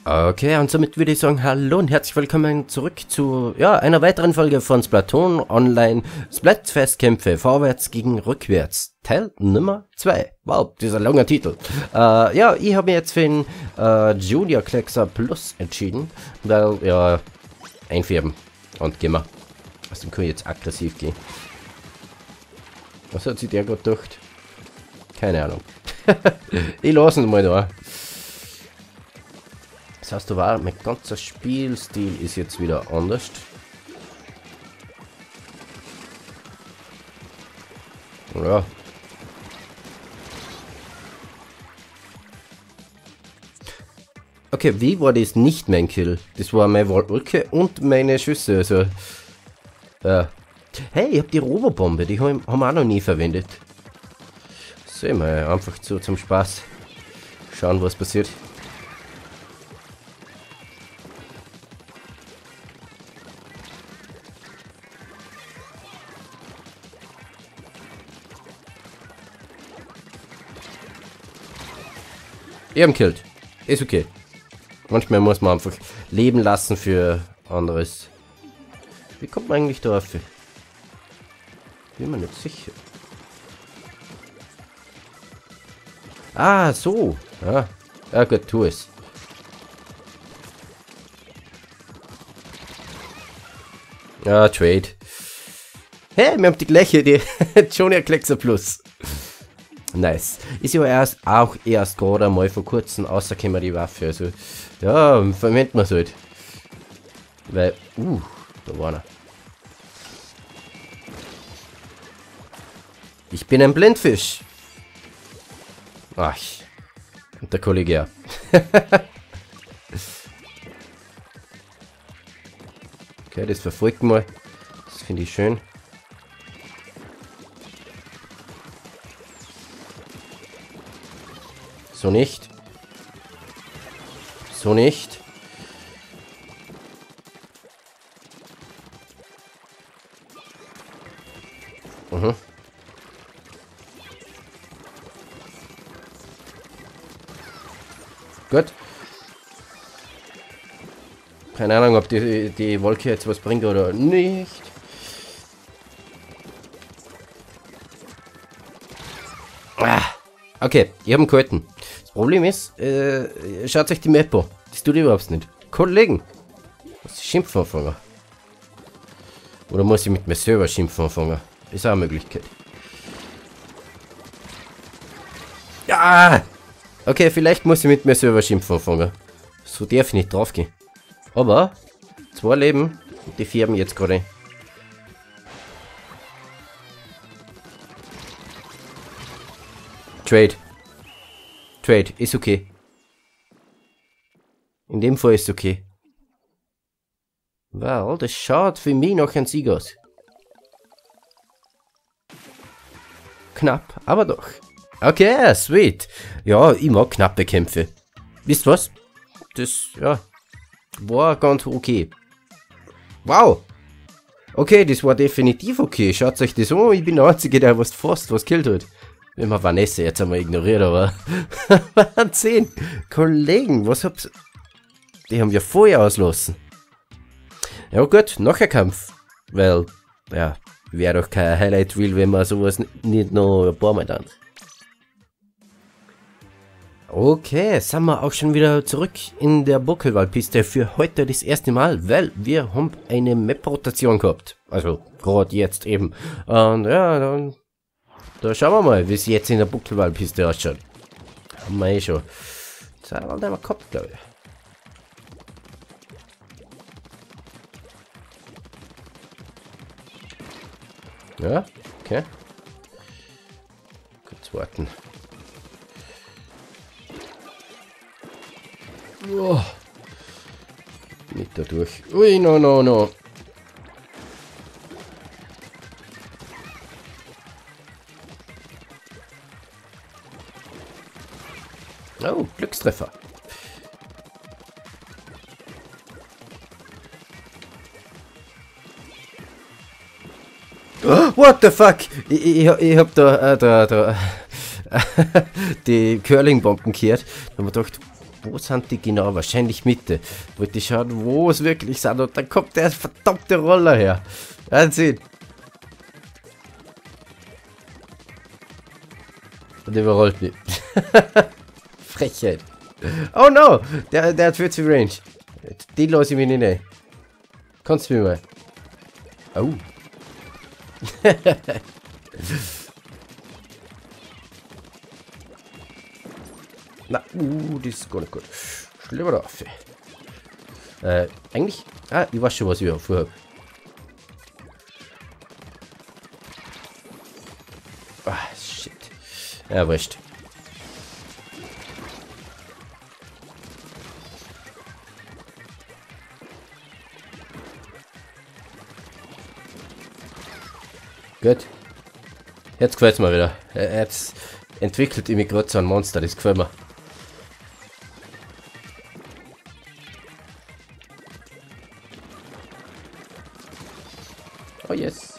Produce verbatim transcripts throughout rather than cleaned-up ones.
Okay, und somit würde ich sagen, hallo und herzlich willkommen zurück zu ja, einer weiteren Folge von Splatoon Online Splatfest-Kämpfe vorwärts gegen rückwärts. Teil Nummer zwei. Wow, dieser langer Titel. Äh, ja, ich habe mich jetzt für den äh, Junior Kleckser Plus entschieden, weil, ja, einfärben und gehen wir. Also kann ich jetzt aggressiv gehen. Was hat sich der gerade gedacht? Keine Ahnung. Ich lasse ihn mal da. Das heißt, da war mein ganzer Spielstil ist jetzt wieder anders. Ja. Okay, wie war das nicht mein Kill? Das war meine Wolke und meine Schüsse, also. Ja. Hey, ich hab die Robobombe, die haben wir auch noch nie verwendet. Sehen wir einfach so zum Spaß. Schauen, was passiert. Ich hab ihn killt. Ist okay. Manchmal muss man einfach leben lassen für anderes. Wie kommt man eigentlich darauf? Bin mir nicht sicher. Ah, so. Ja, ja gut, tu es. Ja, Trade. Hey, wir haben die gleiche Idee. Junior Kleckser Plus. Nice. Ist ja erst auch erst gerade mal vor kurzem rausgekommen die Waffe. Also, ja, verwendet man es halt. Weil, uh, da war er. Ich bin ein Blindfisch. Ach, und der Kollege ja. Okay, das verfolgt mal. Das finde ich schön. So nicht. So nicht. Mhm. Gut. Keine Ahnung, ob die, die Wolke jetzt was bringt oder nicht. Ah, okay, ich habe einen gehalten. Das Problem ist, äh, schaut euch die Map an. Das tut überhaupt nicht. Kollegen! Muss ich Schimpfen anfangen? Oder muss ich mit mir selber Schimpfen anfangen? Ist auch eine Möglichkeit. Ja! Okay, vielleicht muss ich mit mir selber Schimpfen anfangen. So darf ich nicht drauf gehen. Aber, zwei Leben, und die färben jetzt gerade. Trade. Trade, ist okay. In dem Fall ist okay. Wow, das schaut für mich noch ein Sieg aus. Knapp, aber doch. Okay, sweet. Ja, ich mag knappe Kämpfe. Wisst was? Das, ja, war ganz okay. Wow. Okay, das war definitiv okay. Schaut euch das an. Ich bin der Einzige, der was fast was killt hat. Wenn man Vanessa jetzt einmal ignoriert, aber Wahnsinn. Kollegen, was habt ihr? Die haben ja Feuer auslassen. Ja gut, noch ein Kampf. Weil, ja, wäre doch kein Highlight Reel, wenn man sowas nicht noch ein paar Mal dann. Okay, sind wir auch schon wieder zurück in der Buckelwaldpiste für heute das erste Mal, weil wir haben eine Map-Rotation gehabt. Also, gerade jetzt eben. Und ja, dann da schauen wir mal, wie es jetzt in der Buckelwaldpiste ausschaut. Haben wir eh schon. Das haben wir gehabt, glaube ich. Ja, okay. Kurz warten. Oh. Nicht da durch. Ui, no, no, no. Oh, Glückstreffer. Oh, what the fuck? Ich, ich, ich hab da, äh, da, da die Curling-Bomben gehört. Da haben wir gedacht, wo sind die genau? Wahrscheinlich Mitte. Wollte ich schauen, wo es wirklich sind. Und dann kommt der verdammte Roller her. Wahnsinn. Und überrollt mich. Frechheit. Oh no! Der, der hat vierzig Range. Den lasse ich mir nicht rein. Kannst du mir mal. Oh. Na, uh, das ist gar nicht gut. Schlimmer auf. Äh, eigentlich. Ah, ich weiß schon, was ich vorhabe. Ah, shit. Ja, wurscht. Gut. Jetzt gefällt es mir wieder. Jetzt entwickelt ich mich gerade so ein Monster, das gefällt mir. Oh yes.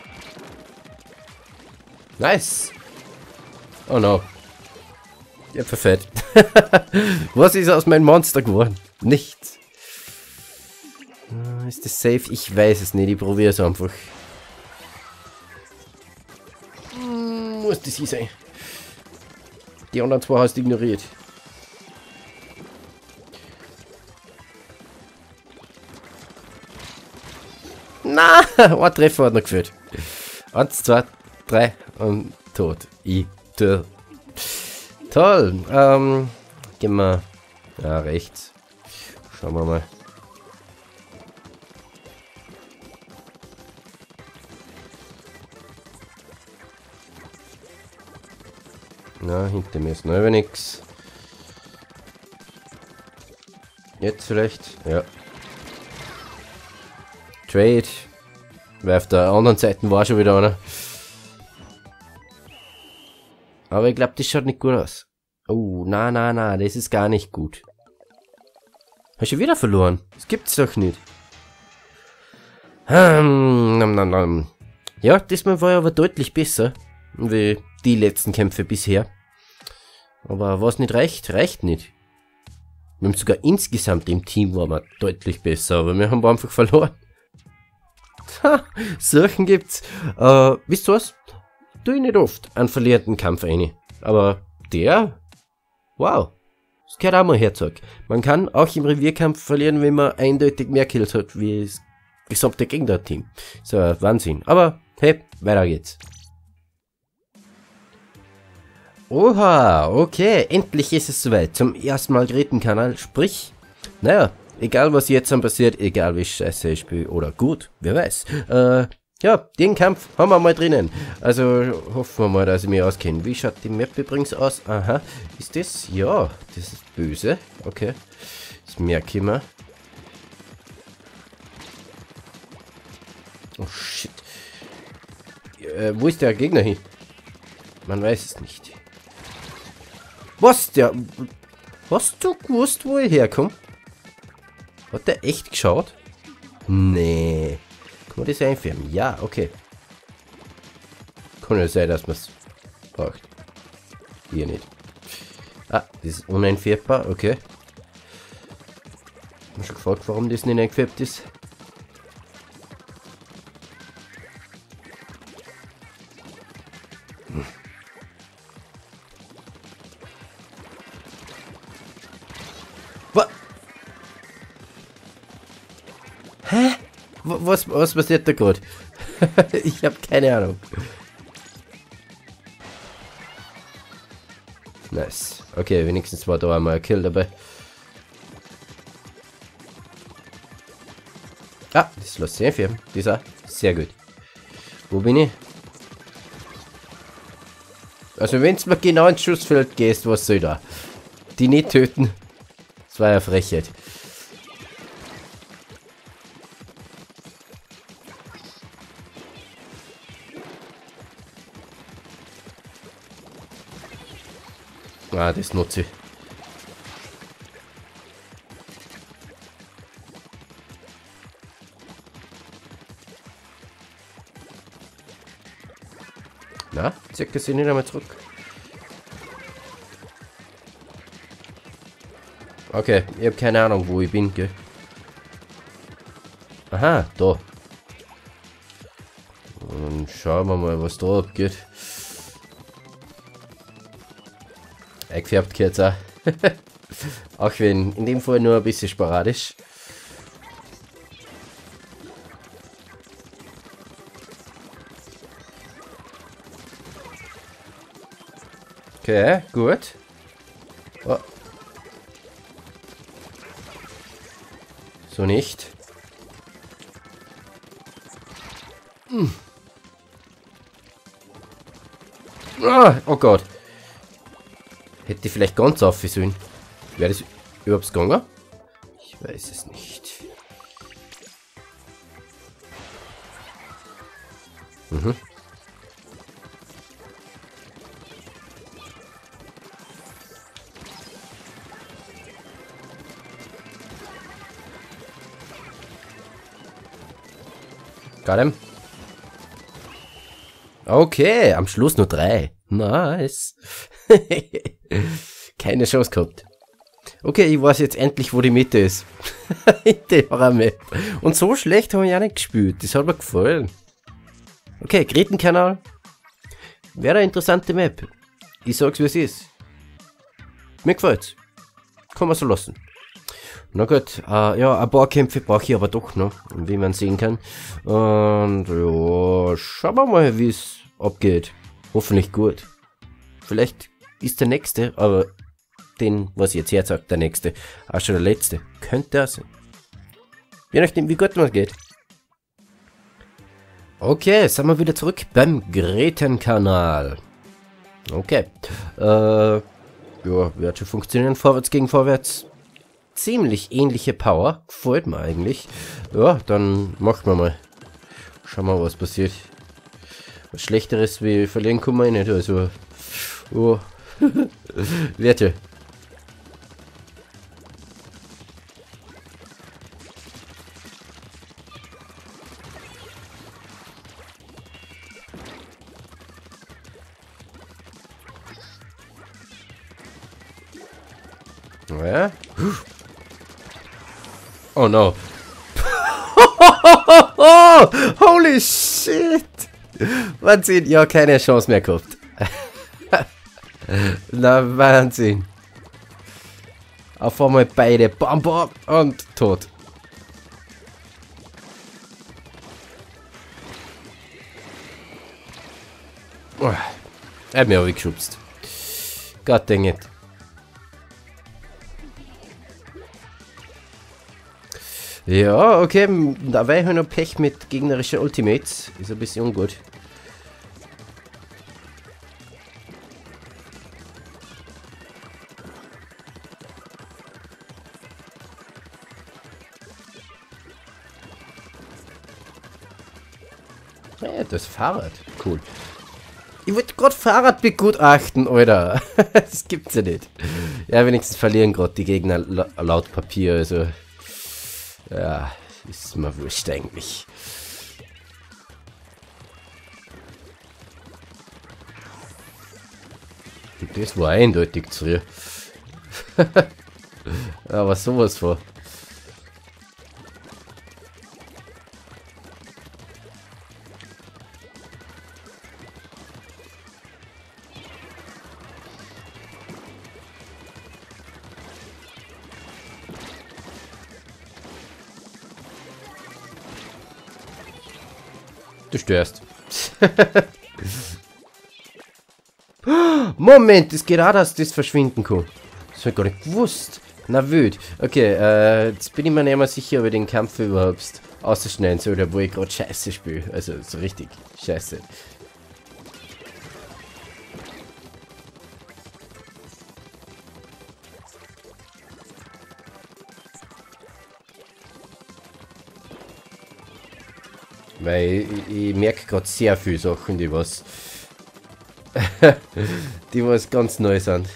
Nice. Oh no. Ja, perfekt. Was ist aus meinem Monster geworden? Nichts. Ist das safe? Ich weiß es nicht. Ich probiere es einfach. Muss das hier sein. Die anderen zwei hast du ignoriert. Na, ein Treffer hat noch gefällt. Eins, zwei, drei und tot. Ich tue. Toll. Ähm, gehen wir ja, rechts. Schauen wir mal. Na, hinter mir ist noch nichts. Jetzt vielleicht? Ja. Trade. Weil auf der anderen Seite war schon wieder einer. Aber ich glaube, das schaut nicht gut aus. Oh, na, na, na, das ist gar nicht gut. Hast du wieder verloren? Das gibt's doch nicht. Hm, nam, nam, nam. Ja, diesmal war er aber deutlich besser. Wie die letzten Kämpfe bisher. Aber was nicht reicht, reicht nicht. Wir haben sogar insgesamt im Team waren wir deutlich besser, aber wir haben einfach verloren. Ha, solchen gibt's. Äh, wisst ihr was? Tu ich nicht oft einen verlierten Kampf rein. Aber der? Wow. Das gehört auch mal Herzog. Man kann auch im Revierkampf verlieren, wenn man eindeutig mehr Kills hat, wie das gesamte Gegnerteam. So, Wahnsinn. Aber, hey, weiter geht's. Oha, okay, endlich ist es soweit. Zum ersten Mal Gretchen-Kanal. Sprich, naja, egal was jetzt dann passiert, egal wie scheiße ich spiele oder gut, wer weiß. Äh, ja, den Kampf haben wir mal drinnen. Also hoffen wir mal, dass ich mich auskenne. Wie schaut die Map übrigens aus? Aha, ist das? Ja, das ist böse. Okay, das merke ich mir. Oh shit. Äh, wo ist der Gegner hin? Man weiß es nicht. Was der? Hast du gewusst, wo ich herkomme? Hat der echt geschaut? Nee. Kann man das einfärben? Ja, okay. Kann ja sein, dass man es braucht. Hier nicht. Ah, das ist uneinfärbbar, okay. Ich habe schon gefragt, warum das nicht eingefärbt ist. Hm. Hä? Was, was passiert da gerade? Ich habe keine Ahnung. Nice. Okay, wenigstens war da einmal ein Kill dabei. Ah, das lässt sich einfärben. Dieser. Sehr gut. Wo bin ich? Also wenn du mal genau ins Schussfeld gehst, was soll da? Die nicht töten. Das war ja Frechheit. Ah, das nutze ich. Na, zirka sie nicht einmal zurück. Okay, ich habe keine Ahnung, wo ich bin, gell? Aha, da. Und schauen wir mal, was da abgeht. Eingefärbt gehört auch. Auch wenn in dem Fall nur ein bisschen sporadisch. Okay, gut. Oh. So nicht. Hm. Ah, oh Gott. Hätte ich vielleicht ganz auf sollen. Wäre das überhaupt gegangen? Ich weiß es nicht. Mhm. Got him. Okay, am Schluss nur drei. Nice. Keine Chance gehabt. Okay, ich weiß jetzt endlich, wo die Mitte ist. Die Horror-Map. Und so schlecht habe ich auch nicht gespielt. Das hat mir gefallen. Okay, Gretenkanal. Wäre eine interessante Map. Ich sag's, wie es ist. Mir gefällt's. Kann man so lassen. Na gut, äh, ja, ein paar Kämpfe brauche ich aber doch noch, wie man sehen kann. Und ja, schauen wir mal, wie es abgeht. Hoffentlich gut. Vielleicht ist der nächste, aber den, was ich jetzt herzage, der nächste, auch schon der letzte. Könnte er sein. Je nachdem, wie gut man geht. Okay, sind wir wieder zurück beim Gretenkanal. Okay. Äh, ja, wird schon funktionieren, vorwärts gegen vorwärts. Ziemlich ähnliche Power. Gefällt mir eigentlich. Ja, dann machen wir mal. Schauen wir mal, was passiert. Was Schlechteres wie verlieren kann man nicht. Also. Oh. Werte. Ja. Oh no. Holy shit. Wahnsinn. Ja, keine Chance mehr gehabt. Na, Wahnsinn. Auf einmal beide. Bam, bam. Und tot. Oh, er hat mich auch geschubst. God dang it. Ja, okay, da war ich noch Pech mit gegnerischen Ultimates. Ist ein bisschen ungut. Ja, das Fahrrad. Cool. Ich wollte gerade Fahrrad begutachten, Alter. Das gibt's ja nicht. Ja, wenigstens verlieren gerade die Gegner la laut Papier, also... Ja, ist mir wurscht eigentlich. Das war eindeutig zu früh. Aber sowas vor. Du störst. Moment, es geht auch, dass das verschwinden kann. Das habe ich gar nicht gewusst. Na wild. Okay, äh, jetzt bin ich mir nicht mehr sicher, ob ich den Kampf überhaupt ausschneiden soll, oder wo ich gerade scheiße spiele. Also so richtig scheiße. Weil ich, ich merke gerade sehr viele Sachen, die was die was ganz neu sind.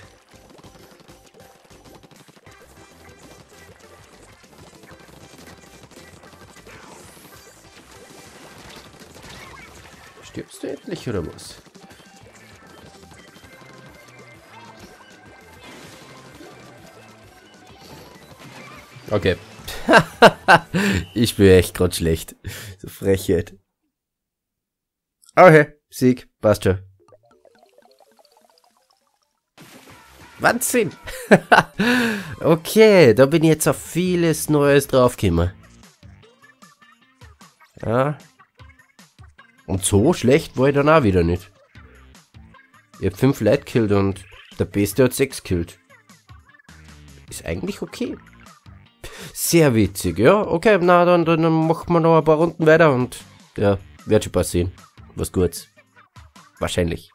Stirbst du endlich oder was? Okay. Ich bin echt grad schlecht. So Frechheit. Okay, Sieg, passt schon. Wahnsinn! Okay, da bin ich jetzt auf vieles Neues draufgekommen. Ja. Und so schlecht war ich dann auch wieder nicht. Ich hab fünf Leute gekillt und der Beste hat sechs gekillt. Ist eigentlich okay. Sehr witzig, ja. Okay, na dann, dann machen wir noch ein paar Runden weiter und ja, wird schon passieren. Was Gutes. Wahrscheinlich.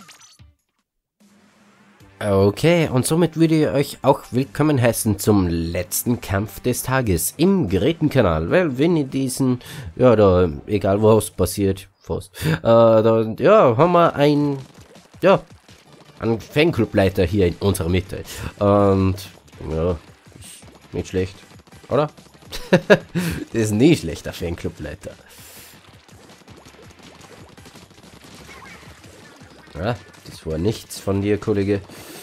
Okay, und somit würde ich euch auch willkommen heißen zum letzten Kampf des Tages im Gerätenkanal, weil wenn ihr diesen, ja, da, egal was passiert, fast, äh, da, ja, haben wir ein, ja, einen Fanclubleiter hier in unserer Mitte. Und, ja, ist nicht schlecht, oder? Das ist nie schlechter Fanclubleiter. Ja, das war nichts von dir, Kollege.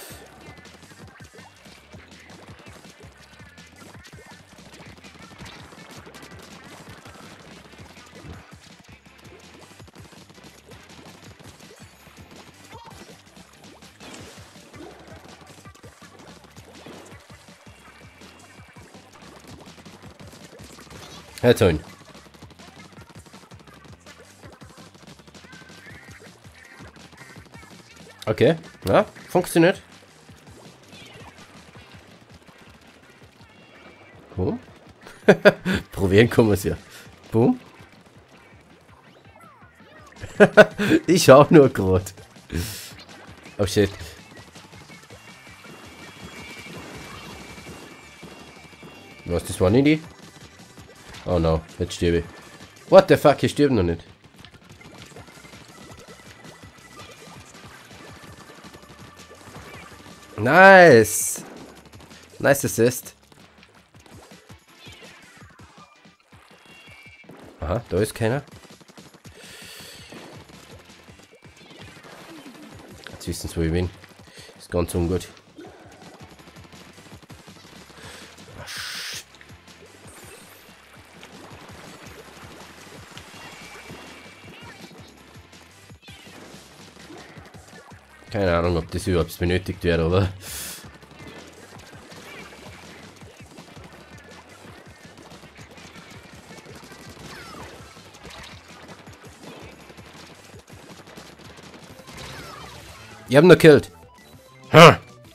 Herr Ton. Okay, ja, funktioniert. Boom. Probieren kann man es ja. Boom. Ich schau nur gerade. Oh shit. Was, das war nicht die? Oh no, jetzt stirb ich. What the fuck, ich stirb noch nicht. Nice. Nice Assist. Aha, da ist keiner. Jetzt wissen sie, wo ich bin. Ist ganz ungut. Keine Ahnung, ob das überhaupt benötigt wird, aber... Ich hab ihn noch gekillt. Ha!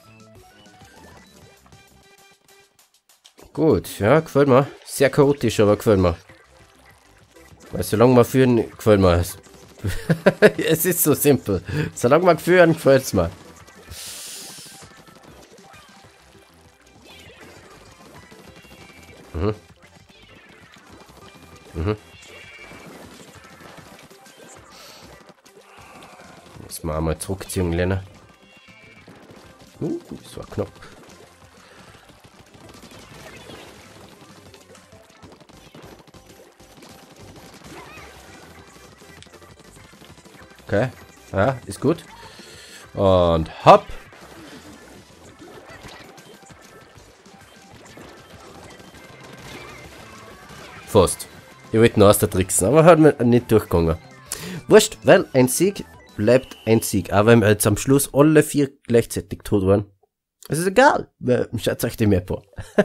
Gut, ja, gefällt mir. Sehr chaotisch, aber gefällt mir. Weil solange wir führen, gefällt mir es. Es ist so simpel. Solange wir führen, gefällt es mir. Mhm. Mhm. Muss man einmal zurückziehen lernen. Uh, das war knapp. Okay, ja, ist gut. Und hopp. Fast. Ich wollte noch aus der Tricksen, aber hat mir nicht durchgegangen. Wurscht, weil ein Sieg bleibt ein Sieg. Aber wenn wir jetzt am Schluss alle vier gleichzeitig tot waren. Es ist egal. Schaut euch die Map an.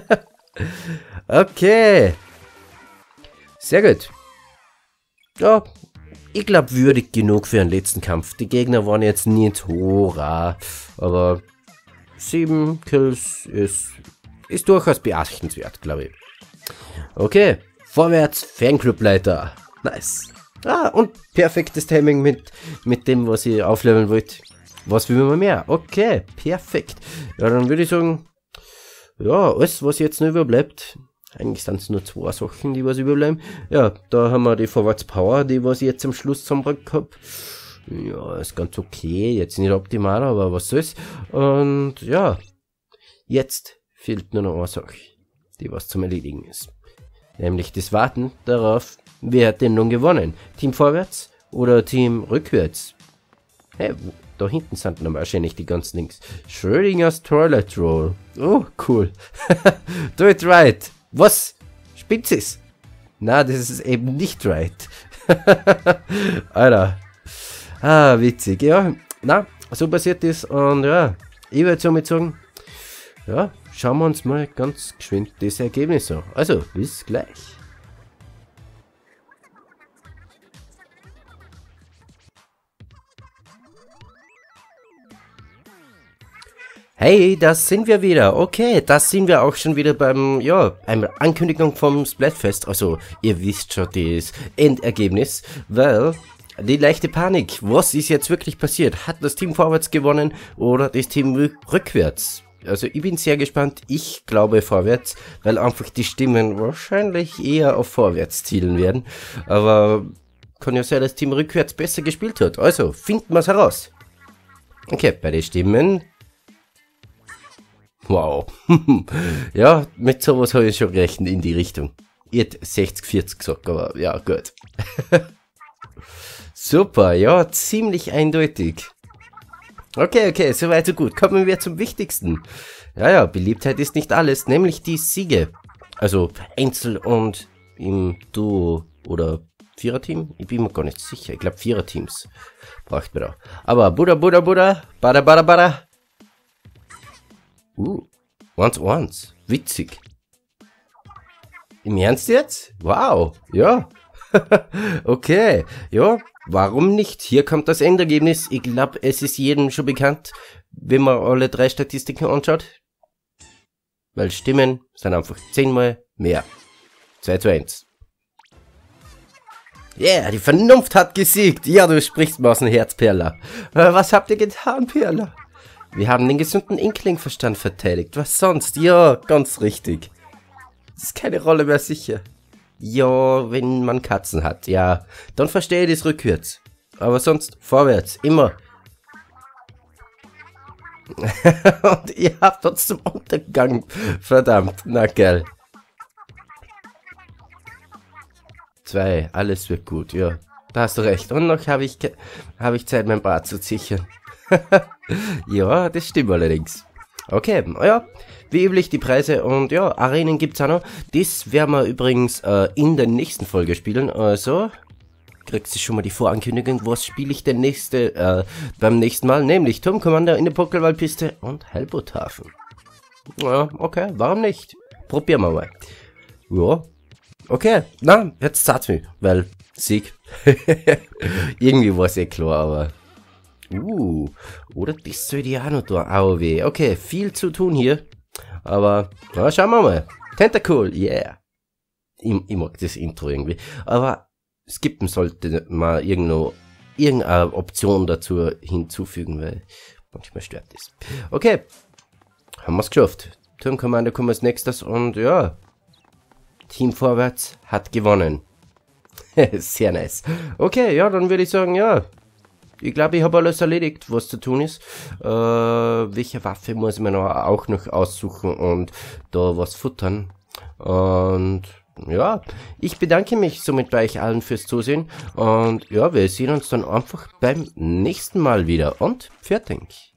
Okay. Sehr gut. Ja. Ich glaube, würdig genug für den letzten Kampf. Die Gegner waren jetzt nicht hurra, aber sieben Kills ist, ist durchaus beachtenswert, glaube ich. Okay, vorwärts, Fanclubleiter. Nice. Ah, und perfektes Timing mit, mit dem, was ich aufleveln wollte. Was will man mehr? Okay, perfekt. Ja, dann würde ich sagen, ja, alles, was jetzt noch überbleibt. Eigentlich sind es nur zwei Sachen, die was überbleiben. Ja, da haben wir die Vorwärtspower, die was ich jetzt am Schluss zusammengebracht habe. Ja, ist ganz okay. Jetzt nicht optimal, aber was soll's. Und ja, jetzt fehlt nur noch eine Sache, die was zum Erledigen ist. Nämlich das Warten darauf, wer hat denn nun gewonnen? Team vorwärts oder Team rückwärts? Hey, da hinten sind dann wahrscheinlich die ganzen Links. Schrödingers Toilet Roll. Oh, cool. Do it right. Was? Spinnt es? Na, das ist eben nicht right. Alter. Ah, witzig, ja. Na, so passiert das und ja, ich würde somit sagen, ja, schauen wir uns mal ganz geschwind das Ergebnis an. Also, bis gleich. Hey, das sind wir wieder. Okay, das sind wir auch schon wieder beim, ja, einer Ankündigung vom Splatfest. Also, ihr wisst schon das Endergebnis, weil die leichte Panik. Was ist jetzt wirklich passiert? Hat das Team vorwärts gewonnen oder das Team rückwärts? Also, ich bin sehr gespannt. Ich glaube vorwärts, weil einfach die Stimmen wahrscheinlich eher auf vorwärts zielen werden. Aber kann ja sein, dass das Team rückwärts besser gespielt hat. Also, finden wir es heraus. Okay, bei den Stimmen. Wow. Ja, mit sowas habe ich schon gerechnet in die Richtung. Ich hätte sechzig vierzig gesagt, aber ja, gut. Super, ja, ziemlich eindeutig. Okay, okay, soweit so gut. Kommen wir zum Wichtigsten. Ja, ja, Beliebtheit ist nicht alles, nämlich die Siege. Also Einzel und im Duo oder Viererteam? Ich bin mir gar nicht sicher. Ich glaube Viererteams braucht man da. Aber Buddha, Buddha, Buddha, Bada, Bada, Bada. Uh, once, once. Witzig. Im Ernst jetzt? Wow, ja. Okay, ja, warum nicht? Hier kommt das Endergebnis. Ich glaube, es ist jedem schon bekannt, wenn man alle drei Statistiken anschaut. Weil Stimmen sind einfach zehnmal mehr. zwei zu eins. Yeah, die Vernunft hat gesiegt. Ja, du sprichst mir aus dem Herz, Perla. Was habt ihr getan, Perla? Wir haben den gesunden Inklingverstand verteidigt. Was sonst? Ja, ganz richtig. Das ist keine Rolle mehr sicher. Ja, wenn man Katzen hat, ja. Dann verstehe ich das rückwärts. Aber sonst vorwärts, immer. Und ihr habt uns zum Untergang. Verdammt, na geil. Zwei, alles wird gut, ja. Da hast du recht. Und noch habe ich, hab ich Zeit, mein Bart zu sichern. Ja, das stimmt allerdings. Okay, ja, wie üblich die Preise und ja, Arenen gibt's auch noch. Das werden wir übrigens äh, in der nächsten Folge spielen. Also, kriegst du schon mal die Vorankündigung, was spiele ich denn nächste, äh, beim nächsten Mal? Nämlich Turmkommander in der Pockelwaldpiste und Heilboothafen. Ja, okay, warum nicht? Probieren wir mal. Ja, okay, na, jetzt sagt's mir, weil Sieg. Irgendwie war es eh klar, aber... Uh, oder das soll die auch noch da. Au weh. Okay, viel zu tun hier. Aber, ja, schauen wir mal. Tentacool, yeah. Ich, ich mag das Intro irgendwie. Aber skippen sollte mal irgendwo irgendeine Option dazu hinzufügen, weil manchmal stört das. Okay, haben wir es geschafft. Turmkommando kommt als nächstes und ja, Team Vorwärts hat gewonnen. Sehr nice. Okay, ja, dann würde ich sagen, ja. Ich glaube, ich habe alles erledigt, was zu tun ist. Äh, welche Waffe muss ich mir noch auch noch aussuchen und da was futtern. Und ja, ich bedanke mich somit bei euch allen fürs Zusehen. Und ja, wir sehen uns dann einfach beim nächsten Mal wieder. Und fertig.